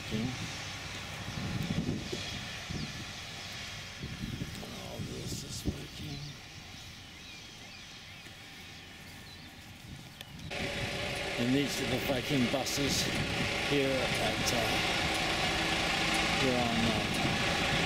working. All this is working. And these are the Viking buses here at here on